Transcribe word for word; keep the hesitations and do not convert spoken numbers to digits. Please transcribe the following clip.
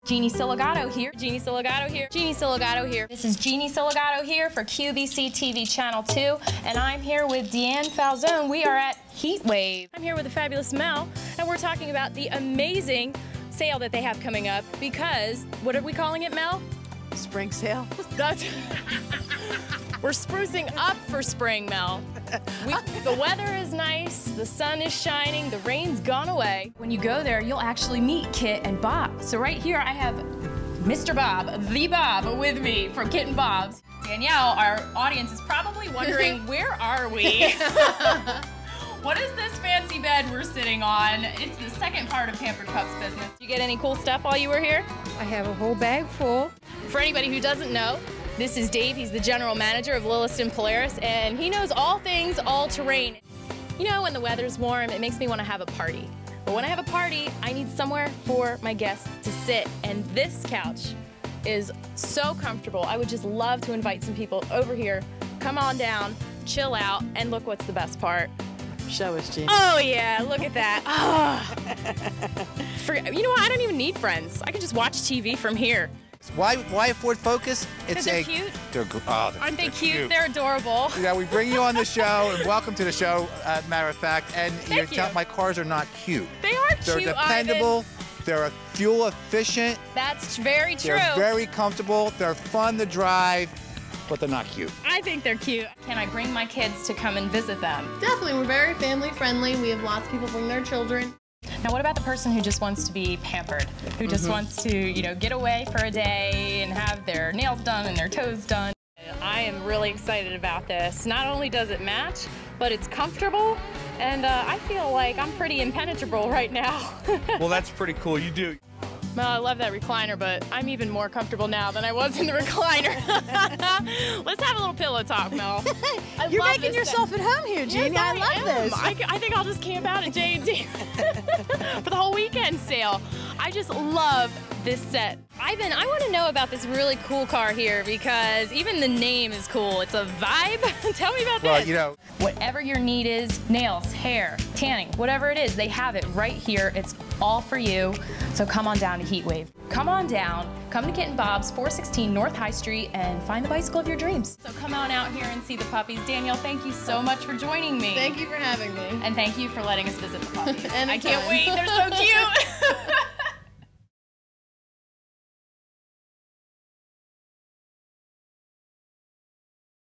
Jeannie Siligato here. Jeannie Siligato here. Jeannie Siligato here. This is Jeannie Siligato here for Q V C T V Channel two, and I'm here with Deanne Falzone. We are at Heat Wave. I'm here with the fabulous Mel, and we're talking about the amazing sale that they have coming up because, what are we calling it, Mel? Spring sale. That's We're sprucing up for spring, Mel. We, the weather is nice, the sun is shining, the rain's gone away. When you go there, you'll actually meet Kit and Bob. So right here, I have Mister Bob, the Bob, with me from Kit and Bob's. Danielle, our audience is probably wondering, where are we? What is this fancy bed we're sitting on? It's the second part of Pampered Pups business. Did you get any cool stuff while you were here? I have a whole bag full. For anybody who doesn't know, this is Dave. He's the general manager of Lilliston Polaris, and he knows all things all-terrain. You know, when the weather's warm, it makes me want to have a party. But when I have a party, I need somewhere for my guests to sit, and this couch is so comfortable. I would just love to invite some people over here. Come on down, chill out, and look what's the best part. Show us, Jeannie. Oh, yeah, look at that. Oh. For, you know what? I don't even need friends. I can just watch T V from here. Why, why a Ford Focus? It's they're a, cute. They're, oh, they're, Aren't they they're cute? cute? They're adorable. Yeah, we bring you on the show, and welcome to the show, uh, matter of fact. And Thank you. you. My cars are not cute. They are They're cute, dependable. Ivan. They're fuel efficient. That's very true. They're very comfortable. They're fun to drive, but they're not cute. I think they're cute. Can I bring my kids to come and visit them? Definitely, we're very family friendly. We have lots of people bring their children. Now, what about the person who just wants to be pampered, who just mm-hmm. wants to, you know, get away for a day and have their nails done and their toes done? I am really excited about this. Not only does it match, but it's comfortable, and uh, I feel like I'm pretty impenetrable right now. Well, that's pretty cool. You do. Mel, I love that recliner, but I'm even more comfortable now than I was in the recliner. Let's have a little pillow talk, Mel. I You're love making yourself set. at home here, Jeannie. Yes, I, I love am. this. I, I think I'll just camp out at J and D for the whole weekend sale. I just love this set. Ivan, I want to know about this really cool car here because even the name is cool. It's a Vibe. Tell me about well, this. You know, whatever your need is, nails, hair, tanning, whatever it is, they have it right here. It's all for you. So come on down to Heat Wave. Come on down, come to Kit and Bob's, four sixteen North High Street, and find the bicycle of your dreams. So come on out here and see the puppies. Danielle, thank you so much for joining me. Thank you for having me. And thank you for letting us visit the puppies. And I can't wait, they're so cute.